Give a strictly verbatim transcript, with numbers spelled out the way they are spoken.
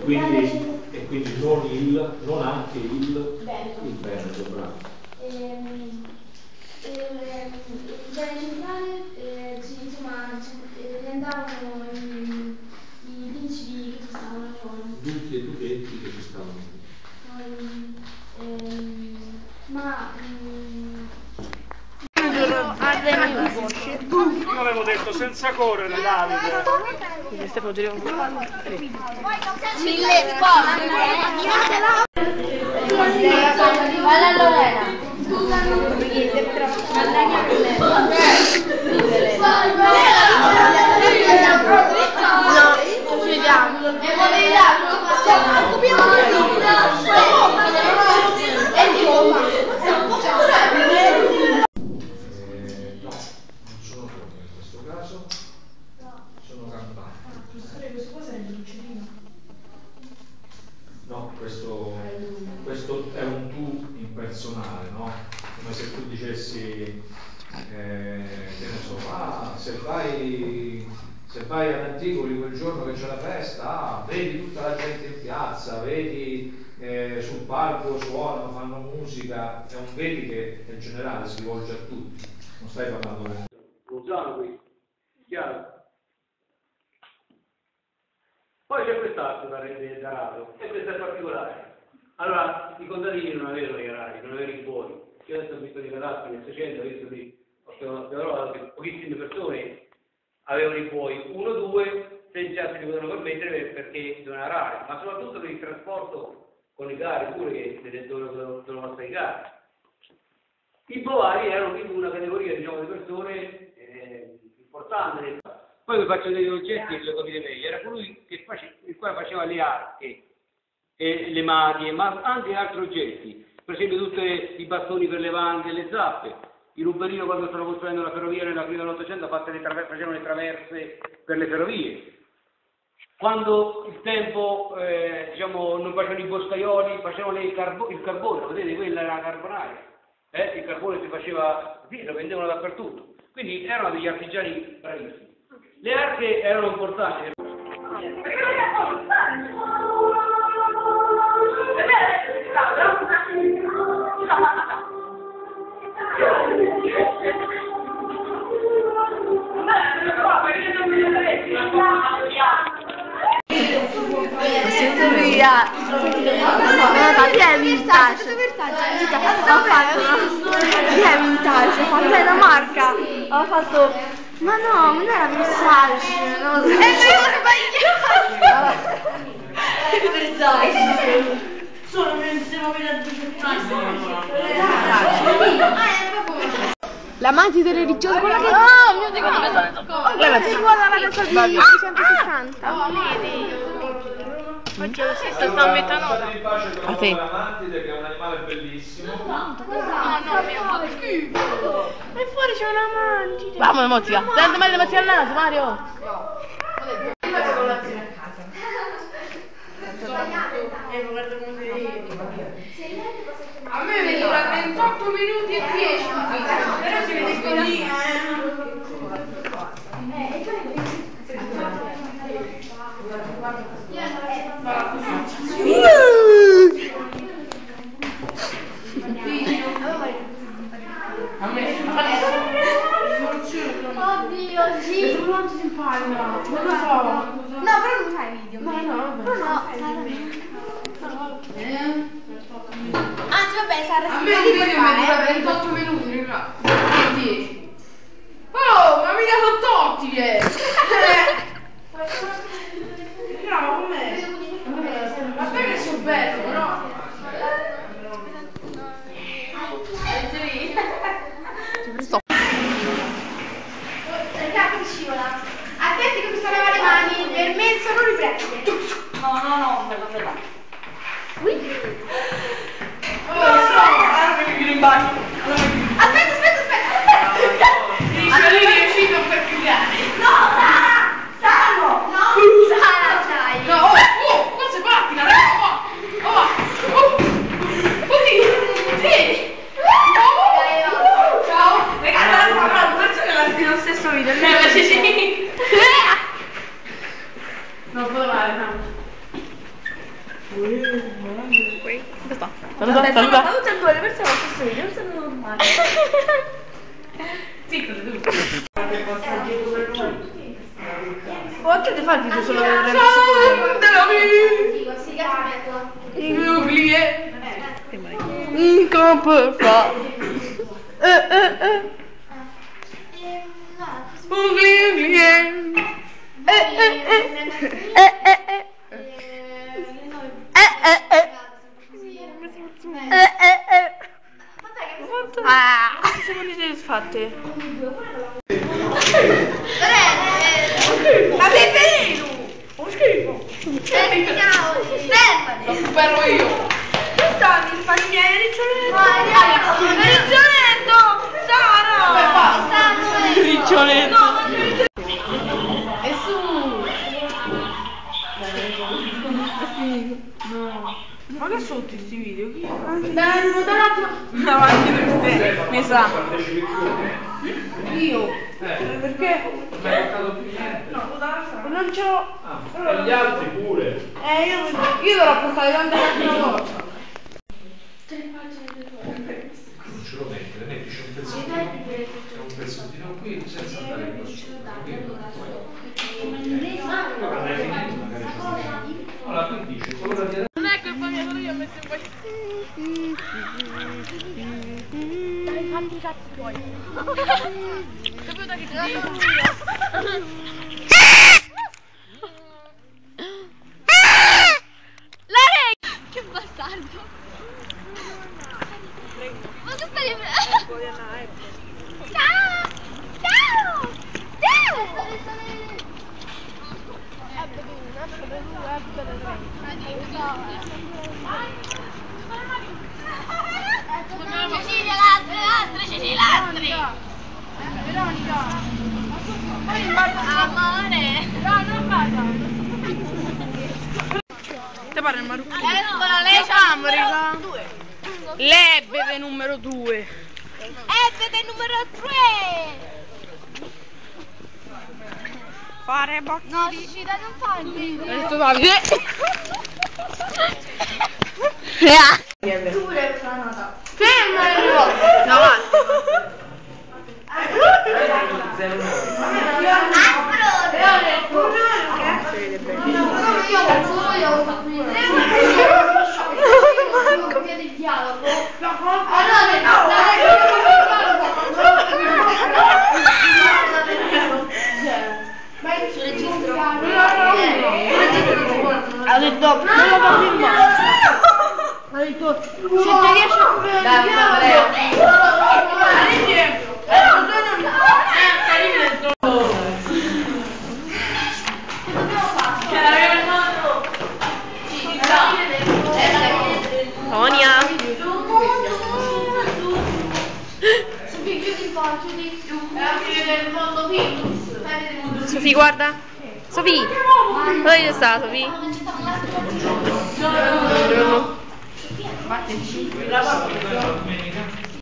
quindi, e quindi non il, non anche il Veneto, il Veneto, bravo. Ehm, ehm, il bene centrale, eh, sì, insomma, riandavano i, i principi che ci stavano poi. Duchi e duchetti che ci stavano. Poi, ehm, ma... Mm, io avevo detto senza correre, Davide. Stefano giriamo un po'. mille sport. Vale a Lorena. No, ci vediamo. E vogliamo passiamo e ti No, questo, questo è un tu impersonale, no? Come se tu dicessi, eh, che ne so, ah, se vai, se vai ad Antigoli quel giorno che c'è la festa, ah, vedi tutta la gente in piazza, vedi eh, sul palco suonano, fanno musica, è un vedi che in generale si rivolge a tutti, non stai parlando di... Lozano qui, chiaro? Poi c'è quest'altro da rendere dato, e questo è particolare. Allora, i contadini non avevano i canali, non avevano i buoni. Io adesso ho visto dei cadastri nel seicento, ho visto lì, ho trovato che pochissime persone avevano i buoi, uno o due, se già si potevano permettere perché sono rari, ma soprattutto per il trasporto con i carri pure che dovevano passare i carri. I bovari erano quindi una categoria, diciamo, di persone eh, importante. Poi vi faccio degli oggetti che lo capite meglio. Era colui che face, il quale faceva le arche, e le maglie, ma anche altri oggetti. Per esempio tutti i bastoni per le vanghe, le zappe. Il Ruberino, quando stava costruendo la ferrovia nella fine dell'Ottocento, facevano le traverse per le ferrovie. Quando il tempo, eh, diciamo, non facevano i boscaioli, facevano le carbo il carbone, vedete, quella era la carbonaria. Eh? Il carbone si faceva, sì, lo vendevano dappertutto. Quindi erano degli artigiani bravissimi. Le arche erano importanti. Via! Via vintage! Via vintage! Fatta in Danimarca! Ho fatto... Ma no, non era Versace! Non lo so! E io ho sbagliato! Solo che non siamo venuti a l'amante delle religioni, quella che... Oh, mio Dio, come sono toccato! Quella che guarda la casa di centosessanta! Oh, vedi! Oggi lo stesso sta a metanolo. A te. L'amantide, che è un animale bellissimo. No, no, mio schifo. E fuori c'è un'amantide. Vamos, mozzica. Senti male mozzica al naso, Mario. No. Faccio colazione a casa. E guarda come sei. A me mi dura ventotto minuti e dieci. Però si vede così, eh. Oddio, sì. Non si impagna. Non lo so. No, però non fai video. No, no, no, no. Anzi, vabbè, Sara. A me il video mi dura ventotto minuti, raga. dieci. Oh, ma mica sono totti, eh. No, com'è? Vabbè che sono bello, però. Ragazzi, scivola. Attenti che mi sono lavato le mani, per me sono riprese. No, no, no, me lo fai là. Ui. Oh, no, non mi chiudo in bagno. Aspetta, aspetta, aspetta. Allora è uscito per chiudere. No, Sara! Sara no! No, Sara c'hai! No, oh, oh, non si parti, la ragazza qua! Oh, oh, oddio, sì! Ciao! Ragazzi, la posizione è nello stesso video, eh, sì, sì! Non può male, no. Qui, dove sta? Saluta, saluta. Ma tutte e due le persone allo stesso video, non sembra normale. Zitto, seduto. Quanto ti fa il video solo per il Inglese. In campo fa. Eh eh eh. Inglese. Eh eh eh. Eh eh eh. Eh eh eh. Eh eh eh. Ah, siamo disfatte. Ma sei vero? Ho schifo. Lo spero io. Che stanno i miei riccioletto? Riccioletto! Sara! Riccioletto! E su! No. Ma che sono tutti questi video? Chi è? Dai, davanti per te, mi sa. Io? Eh. Perché? Non hai toccato più niente? No, non ce l'ho. Ah, e gli altri pure. Eh, io, io te l'ho portato tante altre volte. Tre pagine di Non ce lo metti, le mettici un pezzettino, un pezzettino qui senza andare in questo. Allora l'hai finito, magari ci sono. Allora qui dice, quello da dire. Non è colpa mia, solo io ho messo un po'. Dai, fatti i cazzi tuoi. Capito che ti dico? Che bastardo! Ma che stai Ciao! Ciao! Ciao! Cecilia, l'altra, l'altra, Cecilia, l'altra! Veronica! Amore! No, non basta! Te pare il marucchino? Lei Ciao, raga! L'ebbe numero due! Ebbe numero tre! Fare bocchi No, ci dai non fare il video. Hai detto Davide? Pure una nota. Ferma! No, ha detto non lo faccio in mano. Ha detto se ti riesci a Sonia Sofì, guarda Sofì, dove sta Sofì? Buongiorno.